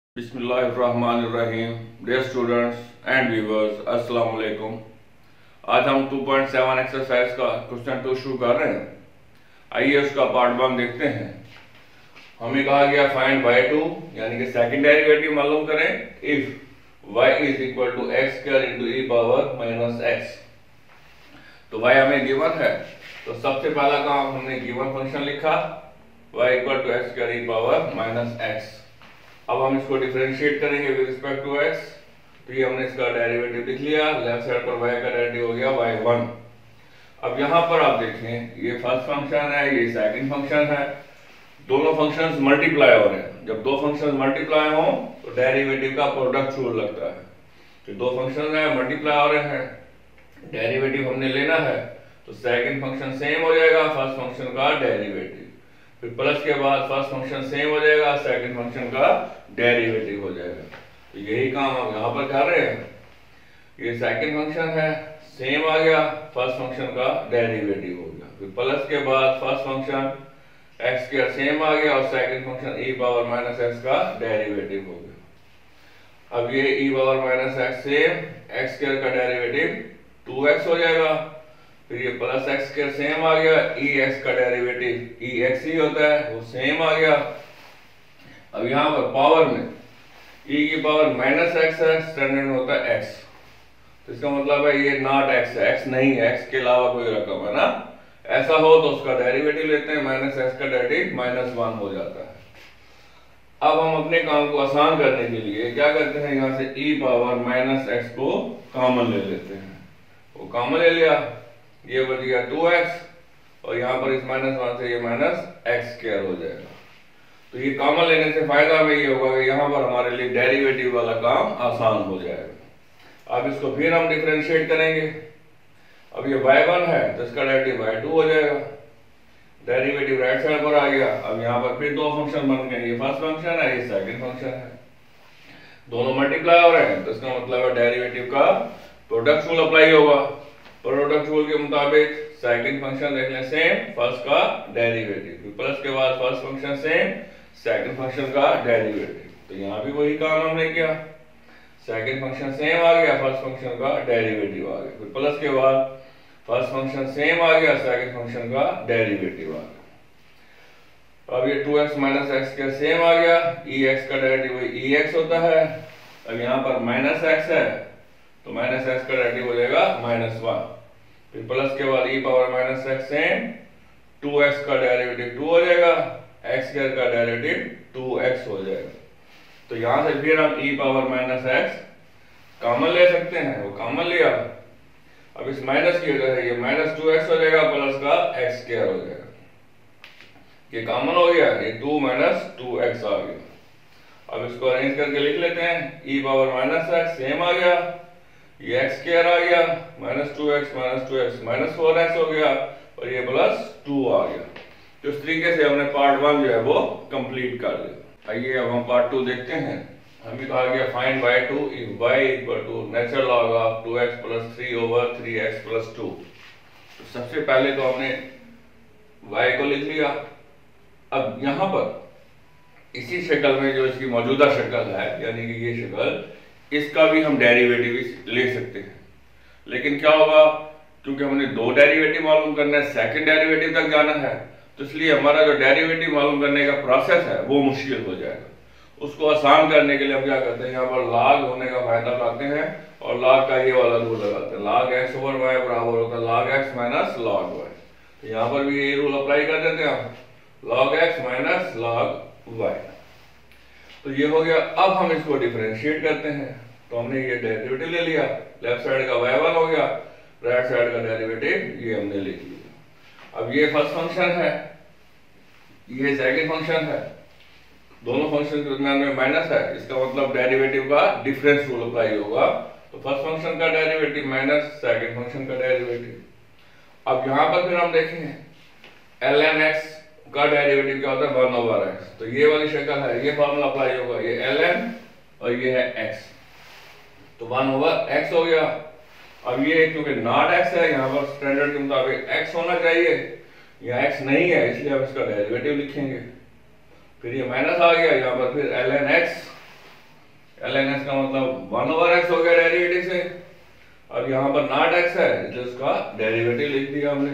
बिस्मिल्लाहिर्रहमानिर्रहीम। Dear students and viewers, अस्सलाम वालेकुम। आज हम 2.7 एक्सरसाइज का क्वेश्चन 2 शुरू कर रहे हैं। आइए उसका पार्ट 1 देखते हैं। हमें कहा गया फाइंड y2 यानी कि सेकंड डेरिवेटिव मालूम करें if y is equal to x square into e power minus x. तो y हमें गिवन है, तो सबसे पहला काम हमने गिवन फंक्शन लिखा y equal to x square e power minus x. अब हम इसको डिफरेंशिएट करेंगे विद रिस्पेक्ट टू x। तो ये हमने इसका डेरिवेटिव लिख लिया, लेफ्ट साइड पर y का डेरिवेटिव हो गया y1। अब यहाँ पर आप देखें, ये फर्स्ट फंक्शन है, ये सेकंड फंक्शन है, दोनों फंक्शंस मल्टीप्लाई हो रहे हैं। जब दो फंक्शंस मल्टीप्लाई हो तो डेरिवेटिव का प्रोडक्ट शुरू लगता है। तो दो फंक्शंस हैं मल्टीप्लाई हो रहे हैं, डेरिवेटिव हमने लेना है, तो सेकंड फंक्शन सेम हो जाएगा फर्स्ट फंक्शन का डेरिवेटिव, फिर प्लस के बाद फर्स्ट फंक्शन सेम हो जाएगा, सेकंड फंक्शन का डेरिवेटिव हो जाएगा। तो यही काम हम यहाँ पर कर रहे हैं। ये सेकंड फंक्शन है, सेम आ गया, फर्स्ट फंक्शन का डेरिवेटिव हो गया, फिर प्लस के बाद first function x square same आ गया और second function e power minus x का डेरिवेटिव हो गया। अब ये e power minus x same, x square का डेरिवेटिव 2x हो जाएगा, फिर ये प्लस एक्स स्क्वायर सेम आ गया, ई एक्स का डेरिवेटिव ई एक्स ही होता है वो सेम आ गया। अब यहाँ पर पावर में e की पावर माइनस एक्स है, स्टैंडर्ड में होता है x, तो इसका मतलब है ये नॉट x है, x नहीं है, x के अलावा कोई रकम है ना। ऐसा हो तो उसका डेरिवेटिव लेते हैं, माइनस एक्स का डेरिवेटिव -1 हो जाता है। अब हम अपने काम को आसान करने के लिए क्या करते हैं, यहाँ से e पावर माइनस एक्स को कॉमन ले लेते हैं। वो कॉमन ले लिया, ये बच गया 2x और यहाँ पर इस -1 से ये माइनस एक्स स्क्वायर हो जाएगा। तो ये कॉमन लेने से फायदा हमें ये होगा कि यहाँ पर हमारे लिए डेरिवेटिव वाला काम आसान हो जाएगा। अब इसको फिर हम डिफरेंशिएट करेंगे। अब ये y1 है तो इसका डेरिवेटिव y2 हो जाएगा, डेरिवेटिव राइट साइड पर आ गया। अब यहाँ पर फिर दो फंक्शन बन गए, ये फर्स्ट फंक्शन है, ये सेकंड फंक्शन है, दोनों मल्टीप्लाई हो रहे हैं, तो इसका मतलब है डेरिवेटिव का प्रोडक्ट रूल अप्लाई होगा। प्रोडक्ट रूल के मुताबिक सेकंड फंक्शन देख लें सेम, फर्स्ट का डेरिवेटिव, फिर प्लस के बाद first function same, second function का डेरिवेटिव। तो यहाँ भी वही काम हमने किया, सेकंड फंक्शन सेम आ गया, फर्स्ट फंक्शन का डेरिवेटिव आ गया, फिर प्लस के बाद फर्स्ट फंक्शन सेम आ गया, सेकंड फंक्शन का डेरिवेटिव आ गया। अब ये 2x माइनस एक्स का सेम आ गया, ई एक्स का डेरिवेटिव ई एक्स होता है। अब यहाँ पर माइनस एक्स है तो माइनस एक्स का डेरिवेटिव हो जाएगा -1, फिर प्लस के बाद e power minus x same, 2x का डेरिवेटिव 2 हो जाएगा, x स्क्वायर का डेरिवेटिव 2x हो जाएगा। तो यहाँ से फिर हम e power minus x common ले सकते हैं, वो कॉमन लिया। अब इस माइनस की वजह से ये -2x हो जाएगा, प्लस का x स्क्वायर हो जाएगा, ये कॉमन हो गया, ये 2 - 2x आ गया। अब इसको अरेंज करके लिख लेते हैं, e power minus x same आ गया, ये x स्क्वायर आ गया, -2x -4x हो गया और ये +2 आ गया। तो इस तरीके से हमने पार्ट 1 जो है वो कंप्लीट कर लिया। आइए अब हम पार्ट 2 देखते हैं। हमें कहा गया find y2 if y equal to natural log of 2x + 3 over 3x + 2। तो सबसे पहले तो हमने y को लिख लिया। अब यहाँ पर इसी शक्ल में जो इसकी मौजूदा शक्ल है, यानी कि ये शक्ल, इसका भी हम डेरिवेटिव ले सकते हैं। लेकिन क्या होगा, क्योंकि हमने दो डेरिवेटिव मालूम करना है, सेकंड डेरिवेटिव तक जाना है, तो इसलिए हमारा जो डेरिवेटिव मालूम करने का प्रोसेस है वो मुश्किल हो जाएगा। उसको आसान करने के लिए हम क्या करते हैं, यहाँ पर log होने का फायदा उठाते हैं और log का ये वाला रूल लगाते हैं, log x ओवर y बराबर होता है log x minus log y। तो यहाँ पर भी ये रूल अप्लाई कर देते हैं हम, log x minus log y। तो ये हो गया। अब हम इसको डिफरेंशिएट करते हैं, तो हमने ये डेरिवेटिव ले लिया, लेफ्ट साइड का y1 हो गया, राइट साइड का डेरिवेटिव ये हमने लिख लिया। अब ये फर्स्ट फंक्शन है, ये सेकंड फंक्शन है, दोनों फंक्शन के दरमियान में माइनस है, इसका मतलब डेरिवेटिव का डिफरेंस रूल अप्लाई होगा। तो फर्स्ट फंक्शन का डेरिवेटिव माइनस सेकंड फंक्शन का डेरिवेटिव। अब यहाँ पर फिर हम देखेंगे ln x का डेरिवेटिव क्या होता है 1/x, तो ये वाली शक्ल है, ये फार्मूला अप्लाई होगा, ये ln और ये है x, तो 1/x हो गया। अब ये क्योंकि नॉट x है, यहाँ पर स्टैंडर्ड के मुताबिक x होना चाहिए, यहाँ x नहीं है, इसलिए हम इसका डेरिवेटिव लिखेंगे। फिर ये माइनस आ गया, यहाँ पर फिर ln x ln x का मतलब 1/x हो गया डेरिवेटिव से। अब यहाँ पर नॉट x है तो इसका डेरिवेटिव लिख दिया हमने।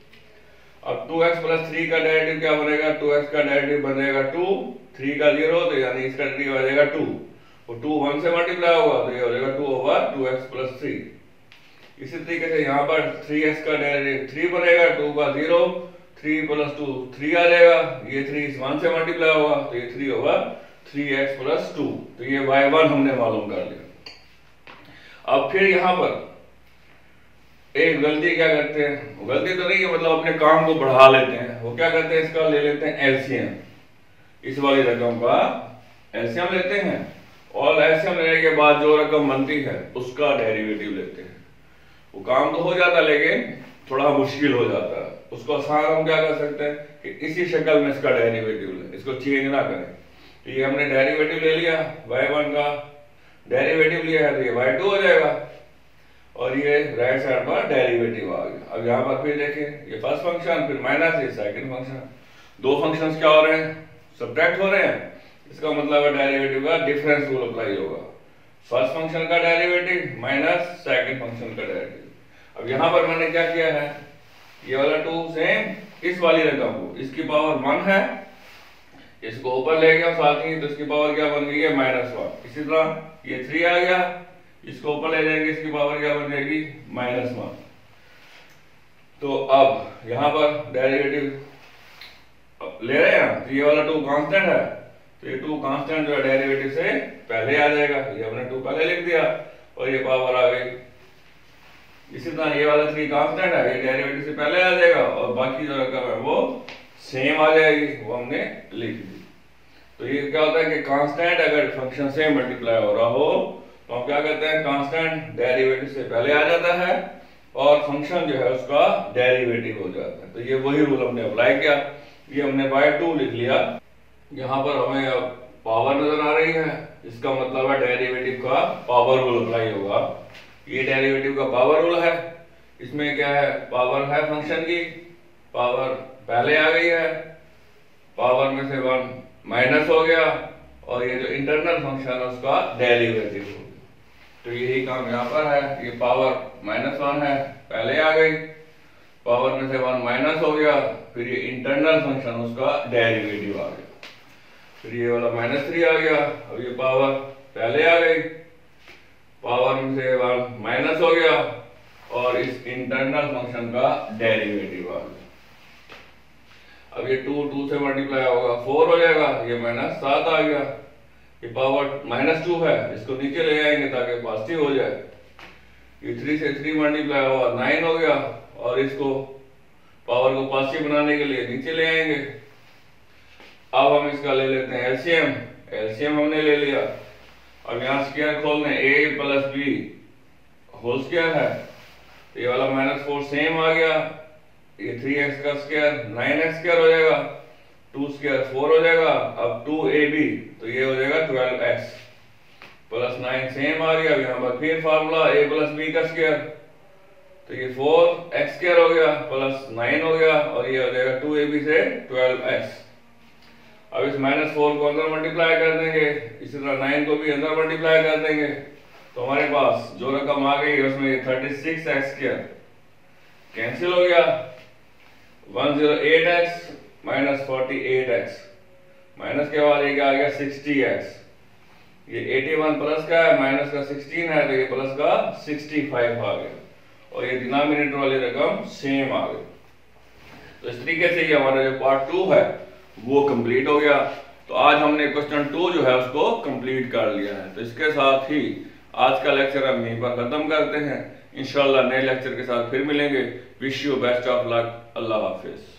अब 2x + 3 का डेरिवेटिव क्या बनेगा, 2x का डेरिवेटिव बनेगा 2, 3 का 0 तो यानी इसका डेरिवेटिव आ जाएगा 2, और 2 1 से मल्टीप्लाई होगा तो ये हो जाएगा 2/2x + 3। इसी तरीके से यहाँ पर 3x का डेरिवेटिव 3 बनेगा, 2 का 0, 3 + 2 3 आ जाएगा, ये 3 इस 1 से मल्टीप्लाई होगा तो ये 3/3x + 2, तो ये y1 हमने मालूम कर लिया। अब फिर यहाँ पर एक गलती क्या करते हैं, गलती तो नहीं है मतलब अपने काम को बढ़ा लेते हैं, वो क्या करते हैं इसका ले लेते हैं एलसीएम, इस वाली रकम का एलसीएम लेते हैं और एलसीएम लेने के बाद जो रकम बनती है उसका डेरिवेटिव लेते हैं। वो काम तो हो जाता है लेकिन थोड़ा मुश्किल हो जाता है। उसको आसान हम क्या कर सकते हैं कि इसी शक्ल में इसका डेरिवेटिव लें, इसको चेंज ना करें। तो ये हमने डेरिवेटिव ले लिया, y1 का डेरिवेटिव लिया है तो ये y2 हो जाएगा और ये राइट साइड पर डेरिवेटिव आ गया। अब यहाँ पर फिर देखें, ये फर्स्ट फंक्शन फिर माइनस ये सेकंड फंक्शन, दो फंक्शंस क्या हो रहे हैं, सब्ट्रैक्ट हो रहे हैं। इसका मतलब है डेरिवेटिव का डिफरेंस रूल अप्लाई होगा, फर्स्ट फंक्शन का डेरिवेटिव माइनस सेकंड फंक्शन का डेरिवेटिव। अब यहाँ पर मैंने क्या किया है, ये वाला 2 सेम इस वाली रकम को, इसकी पावर 1 है, इसको ऊपर ले गया साथ ही तो इसकी पावर क्या बन गई है -1। इसी तरह ये 3 आ गया, इसको ऊपर ले जाएंगे, इसकी पावर क्या बन जाएगी -1। तो अब यहाँ पर डेरिवेटिव ले रहे हैं तो ये वाला 2 कांस्टेंट है, तो ये 2 कांस्टेंट जो है डेरिवेटिव से पहले आ जाएगा, ये हमने 2 पहले लिख दिया और ये पावर आ गई। इसी तरह ये वाला 3 कांस्टेंट है, ये डेरिवेटिव से पहले आ जाएगा और बाकी जो रकम है वो सेम आ जाएगी, वो हमने लिख दी। तो ये क्या होता है कि कांस्टेंट अगर फंक्शन से मल्टीप्लाई हो रहा हो तो हम क्या करते हैं, कांस्टेंट डेरिवेटिव से पहले आ जाता है और फंक्शन जो है उसका डेरिवेटिव हो जाता है। तो ये वही रूल हमने अप्लाई किया, ये हमने y2 लिख लिया। यहाँ पर हमें पावर नजर आ रही है, इसका मतलब है डेरिवेटिव का पावर रूल अप्लाई होगा। ये डेरिवेटिव का पावर रूल है, इसमें क्या है, पावर है फंक्शन की, पावर पहले आ गई है, पावर में से 1 माइनस हो गया और ये जो इंटरनल फंक्शन है उसका डेरिवेटिव हो गया। तो यही काम यहाँ पर है, ये पावर -1 है पहले आ गई, पावर में से 1 माइनस हो गया, फिर ये इंटरनल फंक्शन उसका डेरिवेटिव आ गया, फिर ये वाला -3 आ गया। अब ये पावर पहले आ गई, पावर में से 1 माइनस हो गया और इस इंटरनल फंक्शन का डेरिवेटिव आ गया। अब ये 2 से मल्टीप्लाई होगा 4 हो जाएगा, ये -7 आ गया, ये पावर -2 है, इसको नीचे ले आएंगे ताकि पॉजिटिव हो जाए। ये 3 से 3 मल्टीप्लाई होगा 9 हो गया और इसको पावर को पॉजिटिव बनाने के लिए नीचे ले आएंगे। अब हम इसका ले लेते हैं एलसीएम, एलसीएम हमने ले लिया। अब यहाँ स्क्वायर खोलने a + b होल स्क्वायर है, तो ये वाला -4 सेम आ गया, ये 3x का स्क्वायर 9x स्क्वायर हो जाएगा, 2 स्क्वायर 4 हो जाएगा। अब 2ab तो ये हो जाएगा 12x + 9 सेम आ गया। यहाँ पर फिर फार्मूला a + b का स्क्वायर, तो ये 4x स्क्वायर हो गया + 9 हो गया और ये हो जाएगा 2ab से 12x। अब इस -4 को अंदर मल्टीप्लाई कर देंगे, इसी तरह 9 को भी अंदर मल्टीप्लाई कर देंगे, तो हमारे पास जो रकम आ गई है उसमें 36x² कैंसिल हो गया, 108x - 48x माइनस के बाद ये आ गया 60x, ये 81 प्लस का है, माइनस का 16 है तो ये प्लस का 65 आ गया और ये डिनोमिनेटर वाली रकम सेम आ गई। तो इस तरीके से ये हमारा जो पार्ट 2 है वो कंप्लीट हो गया। तो आज हमने क्वेश्चन 2 जो है उसको कंप्लीट कर लिया है। तो इसके साथ ही आज का लेक्चर हम यहीं पर खत्म करते हैं। इंशाल्लाह नए लेक्चर के साथ फिर मिलेंगे। Wish you best of luck. अल्लाह हाफिज।